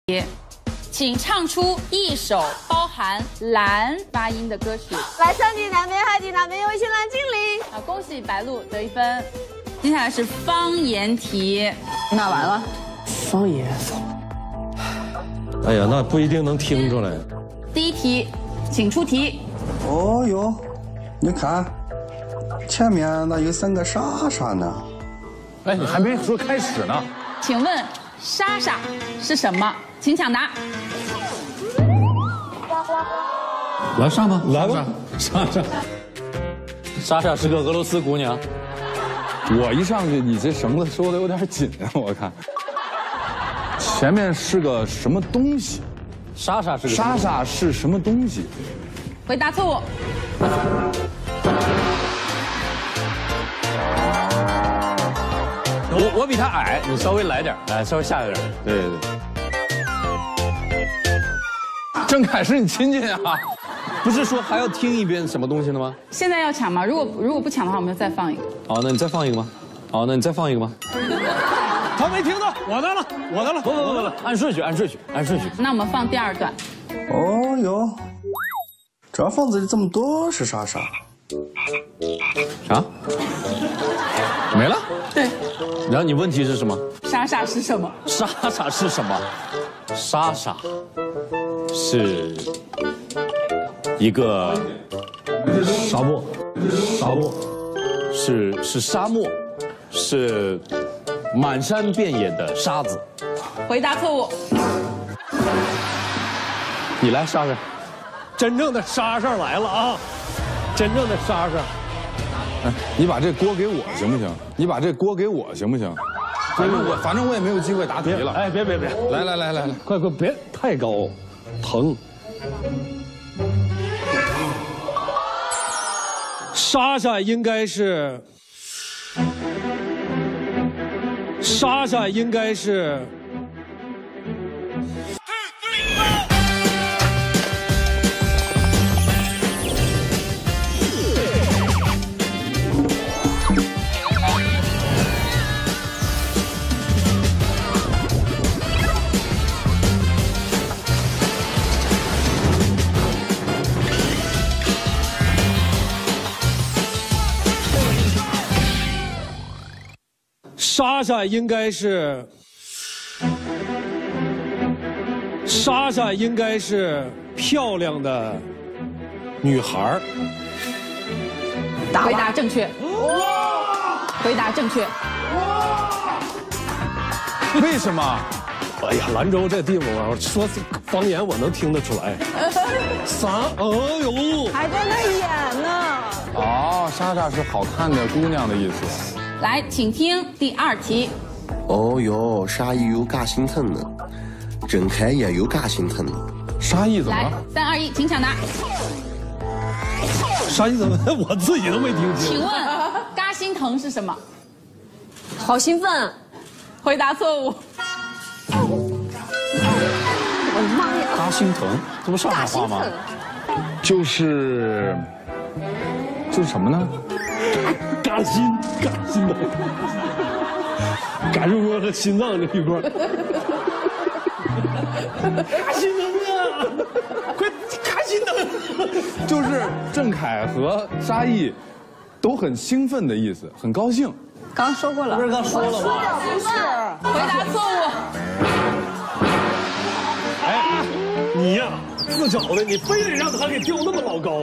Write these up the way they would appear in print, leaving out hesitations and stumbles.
请唱出一首包含“蓝”发音的歌曲。 来，上帝南边，海底那边有一群蓝精灵。 好，恭喜白鹿得1分。接下来是方言题， 那完了， 方言。 哎呀，那不一定能听出来。 第1题，请出题。 哦哟，你看，前面那有3个莎莎呢。 哎，你还没说开始呢。 请问“莎莎”是什么？请抢答。 来上吧， 来吧， 莎莎。 莎莎是个俄罗斯姑娘。 我一上去，你这绳子收的有点紧啊，我看。前面是个什么东西？ 莎莎是个莎莎是什么东西？ 回答错误。 我比她矮，你稍微来点，来稍微下一点。 对对对。郑恺是你亲戚啊？ 不是说还要听一遍什么东西的吗？ 现在要抢吗？如果不抢的话，我们就再放一个。 好，那你再放一个吗？好，那你再放一个吗？ 他没听到，我的了，我的了。不，按顺序。 那我们放第2段。 哦哟，这房子里这么多是莎莎。 啥？没了？ 对。 然后你问题是什么？ 莎莎是什么？ 莎莎是什么？莎莎是一个沙漠，是沙漠，是满山遍野的沙子。 回答错误。 你来，莎莎。真正的莎莎来了啊！真正的莎莎。 哎，你把这锅给我行不行？你把这锅给我行不行？反正我也没有机会答题了。 哎，别， 来， 快，别太高，疼。莎莎应该是漂亮的女孩。 回答正确。回答正确。 为什么？ 哎呀，兰州这地方啊，说方言我能听得出来。啥？哎呦， 还在那演呢。 哦，莎莎是好看的姑娘的意思。 来，请听第2题。 哦哟，沙溢有嘎心疼呢，郑恺也有嘎心疼呢。 沙溢怎么来了 ？3、2、1，请抢答。 啥意思？我自己都没听清。 请问“嘎心疼”是什么？ 好兴奋！ 回答错误。 我的妈呀！ 嘎心疼，这不上海话吗？ 就是什么呢？ 嘎心的，感受过和心脏这一块。嘎心疼啊！快嘎心疼！ 就是郑恺和沙溢都很兴奋的意思，很高兴。 刚说过了， 不是刚说了吗？ 不是， 回答错误。 哎，你呀，自找的，你非得让他给调那么老高。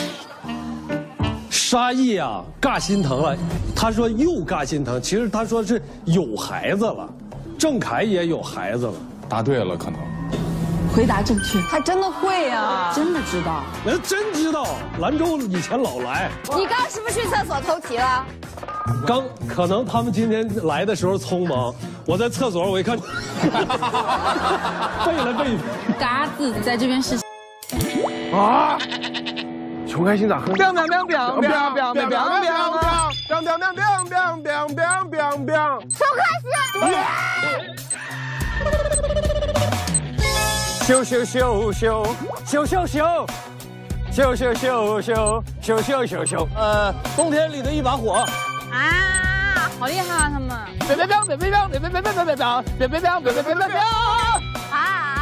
沙溢啊，尬心疼了。他说又尬心疼，其实他说是有孩子了，郑恺也有孩子了。 答对了，可能。 回答正确。 还真的会啊！ 真的知道？ 人真知道，兰州以前老来。 你刚是不是去厕所偷题了？ 可能他们今天来的时候匆忙，我在厕所我一看，背了背。 嘎字在这边是啊！穷开心咋哼？ 咻咻咻咻咻咻咻咻咻咻咻咻咻，冬天里的一把火。 啊，好厉害啊他们！ 别啊！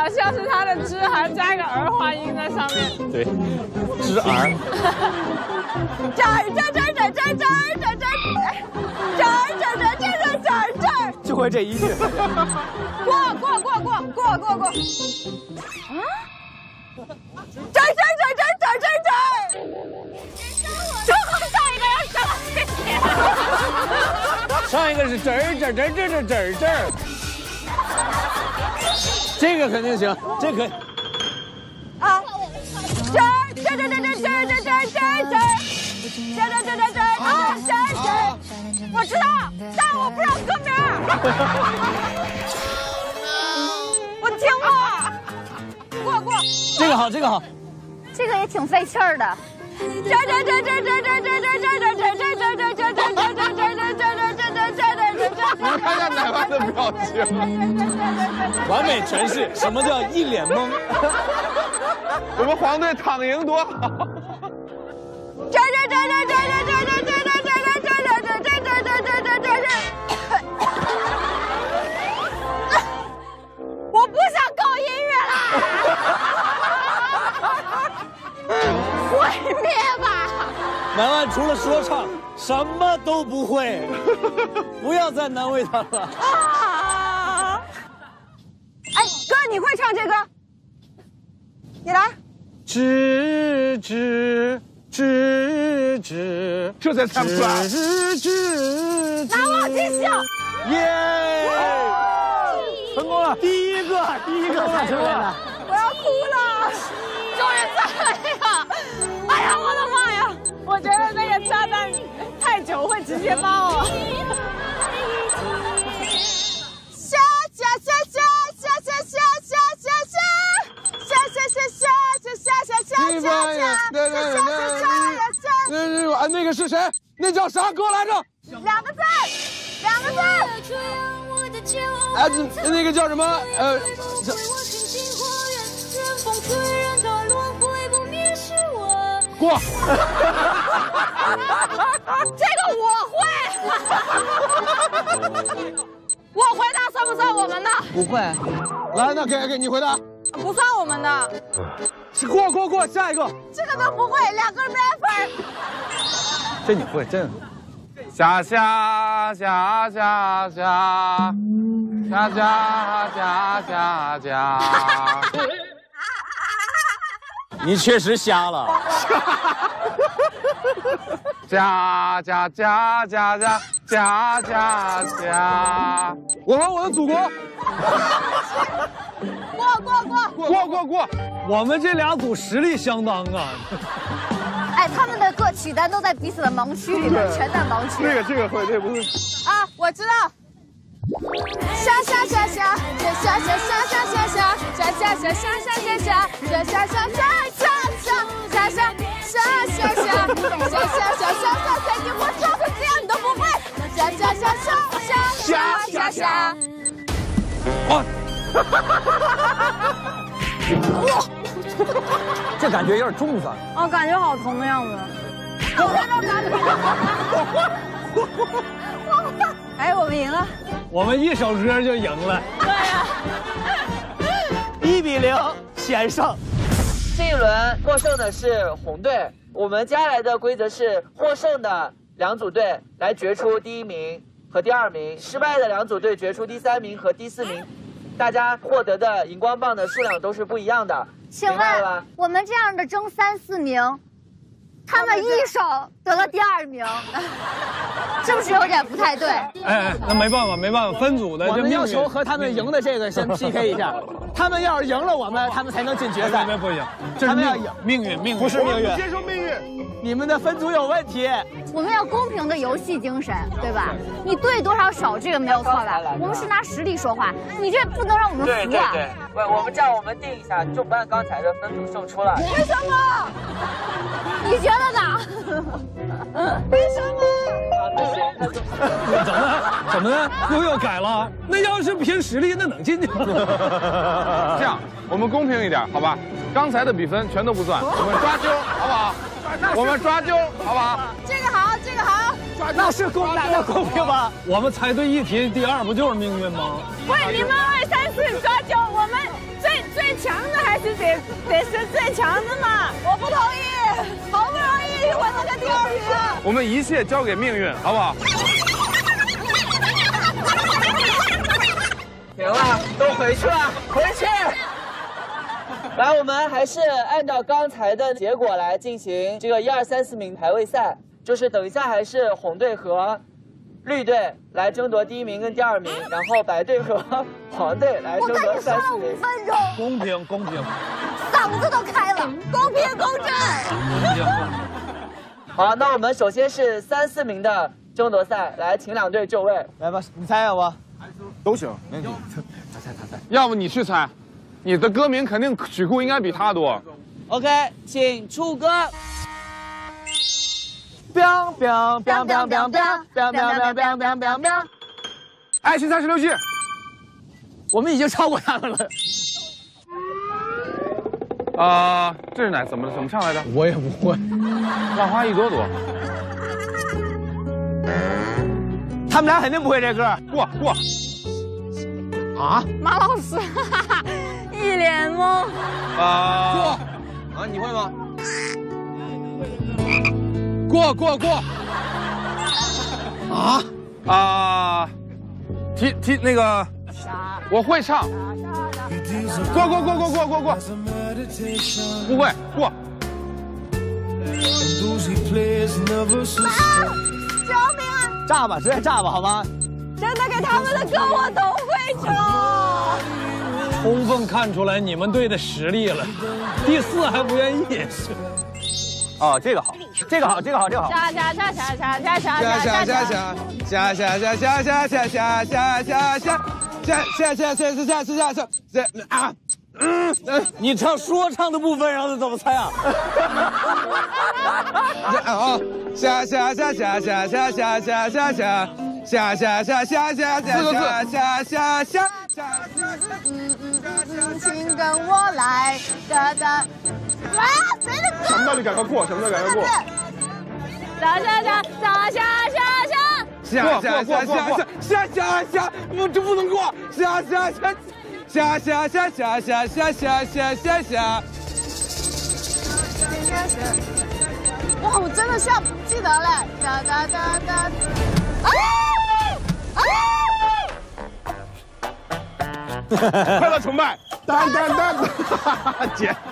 好像是他的“之”还加一个儿化音在上面。 对，之儿。 就会这一句。 过。啊！最后上一个要什么？ 上一个是这儿。这个肯定行，这可以。 啊！我知道，但我不知道歌名。我听过。过。 这个好。 这个也挺费气儿的。 你们看一下奶娃的表情， 完美诠释什么叫一脸懵。 我们黄队躺赢多好。 我不想搞音乐了。毁灭吧！ 南湾除了说唱什么都不会，不要再难为他了。 啊！哎，哥，你会唱这歌？你来。 吱， 这才猜不出来。 难忘今宵。 耶！成功了，第一个完成了。 我要哭了，终于在了呀！哎呀，我的妈呀！我觉得那个炸弹太久会直接爆了。下。 那个是谁？那叫啥歌来着？ 两个字。 哎，那个叫什么？过。 这个我会。我回答算不算我们的？ 不会。 来，那给你回答。 不算我们的。 过，下一个。 这个都不会，2个人没分。 这你会，真。 下。 你确实瞎了。 家。我和我的祖国。过。 我们这俩组实力相当啊。 哎，他们的歌曲单都在彼此的盲区里面，全在盲区。 这个会，这不是。 啊，我知道。下。你我唱成这样你都不会。下。 这感觉有点重了。 哦，感觉好疼的样子。哎，我们赢了。 我们一首歌就赢了。 对呀。 1-0险胜。 这一轮获胜的是红队。我们接下来的规则是获胜的2组队来决出第1名和第2名，失败的2组队决出第3名和第4名。大家获得的荧光棒的数量都是不一样的。 请问我们这样的争3、4名，他们一手得了第2名，是不是有点不太对？ 哎，那没办法，分组的。 我们要求和他们赢的这个先 PK 一下，他们要是赢了我们，他们才能进决赛。 不行，这是命运， 不是命运， 接受命运。 你们的分组有问题。 我们要公平的游戏精神，对吧？你对多少少这个没有错吧？我们是拿实力说话，你这不能让我们服啊！ 对，我们这样，我们定一下，就不按刚才的分组胜出了。 为什么？ 你觉得呢？ 为什么？ 怎么的？又要改了？那要是凭实力，那能进去吗？ 这样，我们公平一点，好吧？刚才的比分全都不算，我们抓阄，好不好？我们抓阄，好不好？ 这个好。 那是公平吗？ 我们猜对一题，第2不就是命运吗？ 不是，你们2、3、4抓阄，我们最得是最强的嘛！我不同意，好不容易混了个第2名。 我们一切交给命运，好不好？ 行了，都回去了，回去。来，我们还是按照刚才的结果来进行这个1、2、3、4名排位赛，就是等一下还是红队和绿队来争夺第1名跟第2名，然后白队和黄队来争夺3、4名。 5分钟， 公平公平， 嗓子都开了，公平公正。 公平。 好，那我们首先是3、4名的争夺赛，来，请2队就位。 来吧，你猜要不？ 都行，没问题。猜。要不你去猜，你的歌名肯定曲库应该比他多。 OK， 请出歌。 biang biang biang biang biang biang biang biang biang biang biang biang。 爱情36计， 我们已经超过他们了。 这是怎么唱来着？ 我也不会。 浪花一朵朵。 他们俩肯定不会这歌。 过。 啊？ 马老师，一脸懵。 过。你会吗？过。 提那个，我会唱。过。不会过。 救命啊！ 炸吧，直接炸吧，好吗？ 真的给他们的歌我都会唱。 充分看出来你们队的实力了。第4还不愿意。 哦，这个好。 你唱说唱的部分，然后怎么猜啊？ 请跟我来，谁的歌？ 想不到就赶快过，我这不能过， 哇，我真的是要不记得了。 快乐崇拜，当，姐。